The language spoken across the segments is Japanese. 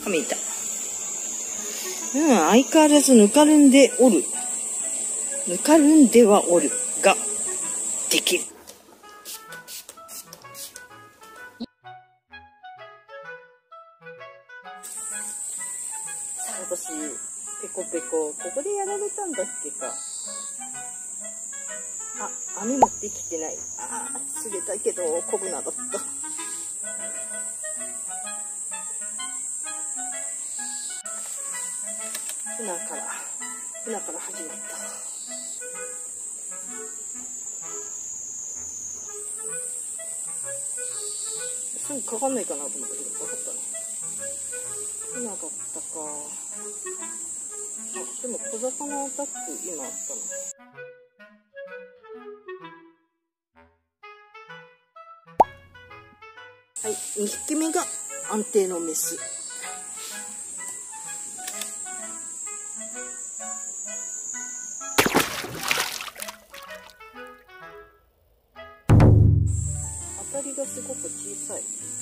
亀いた。相変わらずぬかるんでおる。ぬかるんではおるができる。さあ、私ペコペコここでやられたんだっけか。あ、網持ってきてない。釣れたけどコブナだった。船から始まった。すぐかかんないかなと思ったけど、かかったね。船だったか。でも小魚アタック今あったな。はい、2匹目が安定のメス。当たりがすごく小さい。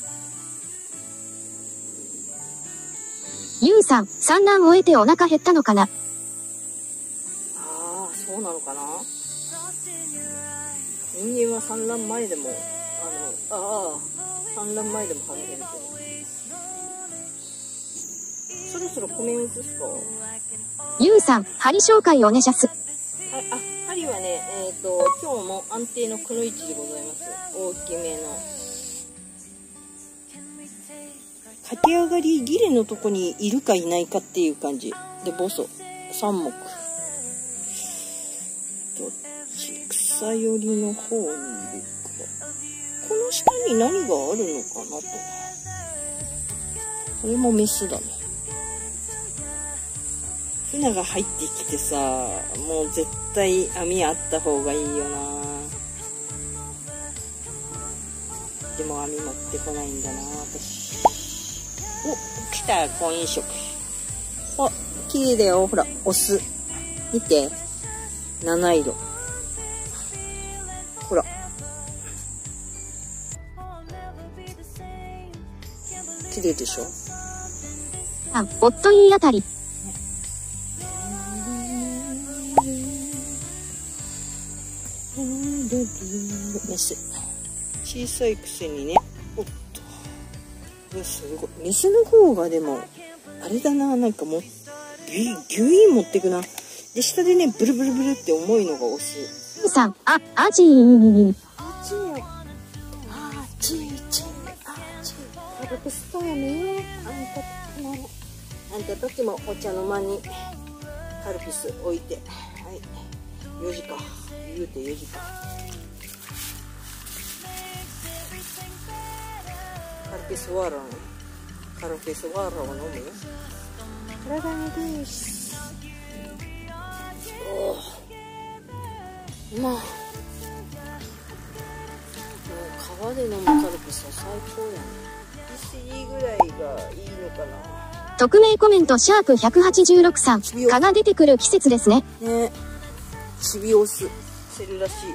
ゆうさん、産卵終えてお腹減ったのかな。 そうなのかな。人間は産卵前でも産卵前でも腹減るけど。そろそろ米移すか。 ゆうさん、針紹介おねしゃす。 針はね、今日も安定のくのいちでございます。大きめの。駆け上がりギレのとこにいるかいないかっていう感じで、ボソ3目。どっち草寄りの方にいるか。この下に何があるのかなと。これもメスだね。船が入ってきてさ、もう絶対網あった方がいいよな。でも網持ってこないんだな私。来た、婚姻色。綺麗だよ。ほら、オス。見て。七色。ほら。綺麗でしょ。 おっといいあたり。 メス。小さいくせにね。おっと。すごい。メスの方がでも、あれだな、なんかもう、ギュイーン持ってくな。で、下でね、ブルブルブルって重いのがオス。 ゆうさん、アジー。 タバコ吸ったやめよ。あんたたちもお茶の間にカルピス置いて。はい。4時か。言うて4時か。カルピスワーラーを飲むよ。体にです。まあ。もう川で飲むカルピスは最高やね。1ぐらいがいいのかな。 匿名コメント#186さん。蚊が出てくる季節ですね。 ね。チビオス。セルらしい。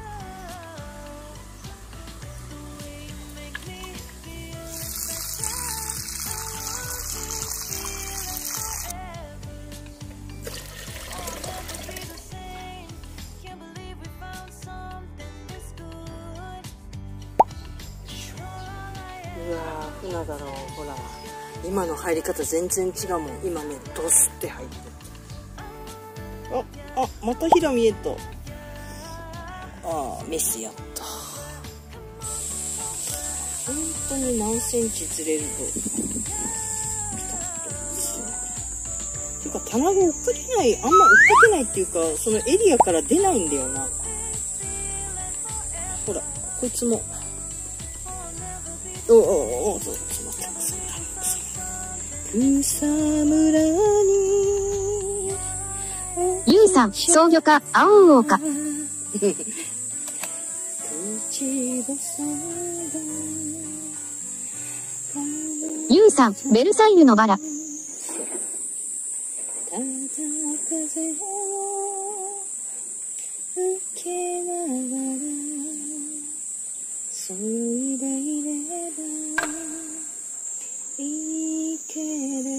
船だろう。ほら今の入り方全然違うもん。今ねドスって入ってる。またヒラ見えた。メスやった。本当に何センチ釣れるとピタッとっていうか卵追っかけない、あんま追っかけないっていうか、そのエリアから出ないんだよな。ほらこいつもそう詰まってます。草むらにゆうさん、草魚か青魚か。ゆうさん、ベルサイユのバラ。 そよいでいればいいけれ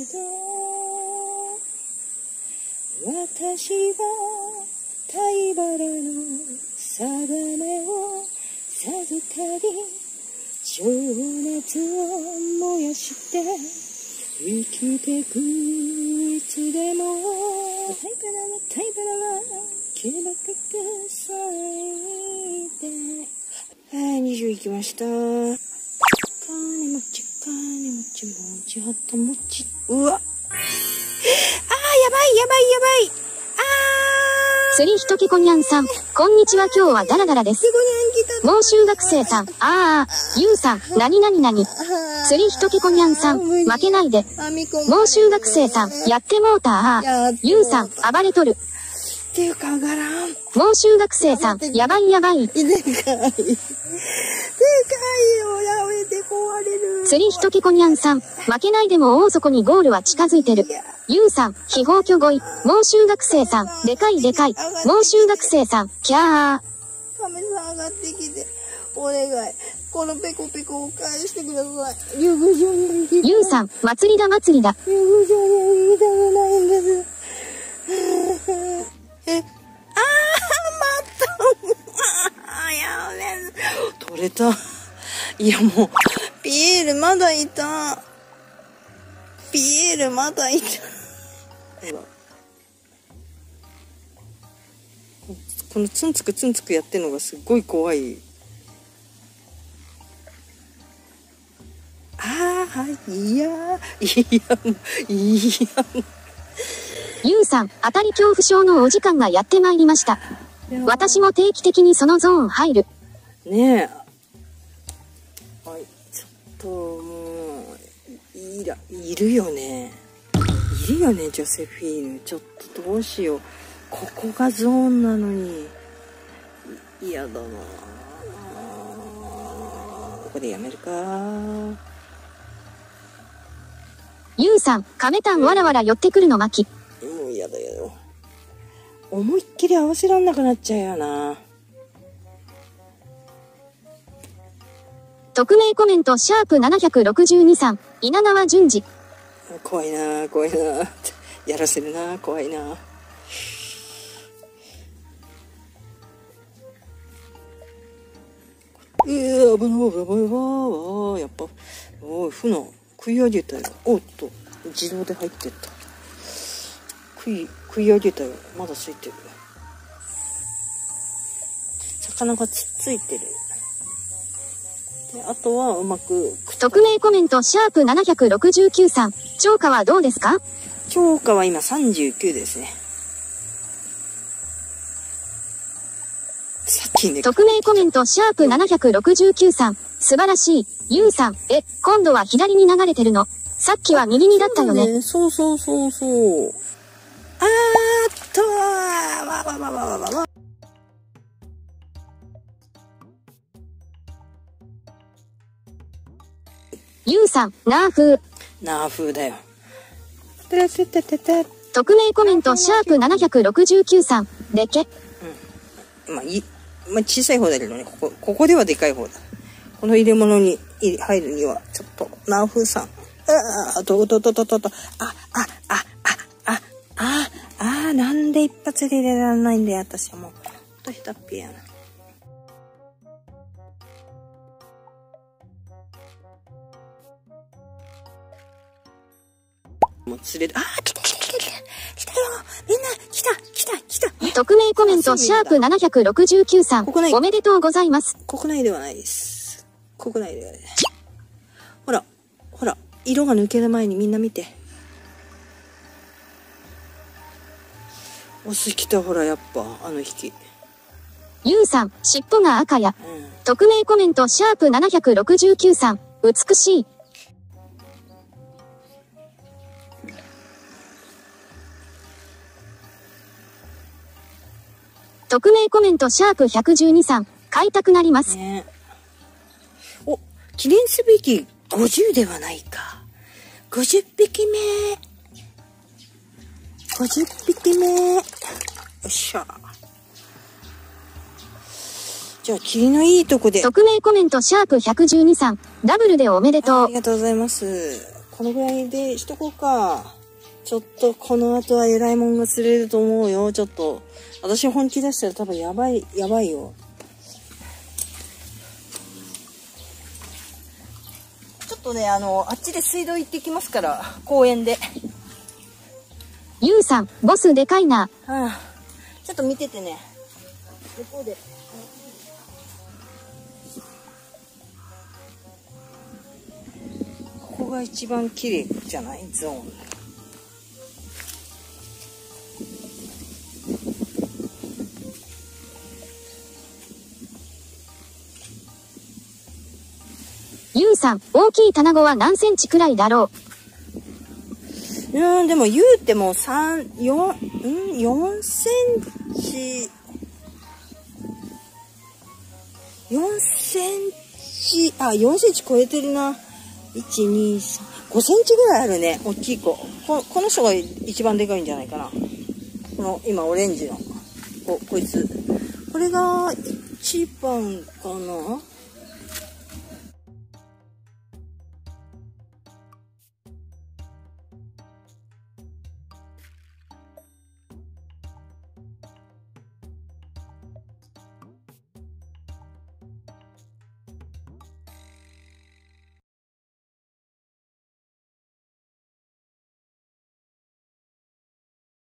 私は貝原の定めを授かり、情熱を燃やして生きてく、いつでもタイバラはタイバラは気高く咲いて。はい、20いきました。金持ち金持ちもちほっともち。うわ、やばいやばいやばい。 釣りひときこにゃんさん、こんにちは。今日はダラダラです。もう中学生さん、ゆうさん、なになになに。釣りひときこにゃんさん、負けないで。もう中学生さん、やってもうたゆうさん、暴れとる。 っていうか上がらん。 もう中学生さん、やばいやばい。 でかい。でかいよ、やめて壊れる。 釣りひときこにゃんさん、負けないでも大底にゴールは近づいてる。ゆうさん、非法居恋。もう中学生さん、でかいでかい。もう中学生さん、キャー。 亀さん上がってきて、お願い。このペコペコを返してください。竜宮城に行きたい。 ゆうさん、祭りだ祭りだ。 竜宮城に行きたくないんです。やべ。取れた。いやもう、ピエールまだいた。ピエールまだいた。このツンツクツンツクやってるのがすっごい怖い。いやもう。 ゆうさん、当たり恐怖症のお時間がやってまいりました。私も定期的にそのゾーン入る。 ねえ。はい、ちょっともう、いるよね。いるよね、ジョセフィーヌ。ちょっとどうしよう。ここがゾーンなのに。嫌だな。ここでやめるか。 ゆうさん、亀炭わらわら寄ってくるの巻。 もう嫌だよ。思いっきり合わせらんなくなっちゃうよな。 匿名コメントシャープ762さん、稲川淳二。 怖いな。やらせるな、怖いな。危ない。やっぱ、おい、船、食い上げたよ。おっと、自動で入ってった。食い上げたよ。まだついてる。魚がついてる。で、あとはうまく。 匿名コメントシャープ769さん、超過はどうですか？ 超過は今39ですね。さっきね。 匿名コメントシャープ769さん、素晴らしい。ゆうさん、今度は左に流れてるの。さっきは右にだったよね。 そう。 ゆうさん、ナーフーだよ。 匿名コメントシャープ769さん、でけ。 小さい方だけどね、ここではでかい方だ。この入れ物に入るには、ちょっと、ナーフーさん。なんで一発で入れられないんだよ、私はもう。ほんと下手っぴやな。もう釣れる。来たよ。みんな、来た。 匿名コメントシャープ769さん、おめでとうございます。 国内ではないです。国内ではね。ほら、色が抜ける前にみんな見て。オス来た、ほら、やっぱ、あの引き。 ゆうさん、尻尾が赤や。匿名コメントシャープ769さん、美しい。匿名コメントシャープ112さん、買いたくなります。 ね、お、記念すべき50ではないか。50匹目。50匹目。よっしゃ。じゃあ、霧のいいとこで。 匿名コメントシャープ112さん、ダブルでおめでとう。 ありがとうございます。このぐらいでしとこうか。 ちょっとこの後は偉いもんが釣れると思うよ。ちょっと私本気出したら多分やばいよ。ちょっとね、あっちで水道行ってきますから、公園で。 ゆうさん、ボスでかいな。 はあ、ちょっと見ててね。向こうで。ここが一番綺麗じゃない？ゾーン。 ゆうさん、大きい卵は何センチくらいだろう？ でも言うても4センチ、4センチ超えてるな。1、2、3、5センチぐらいあるね。大きい子。この人が一番でかいんじゃないかな。この、今オレンジの。こいつ。これが一番かな。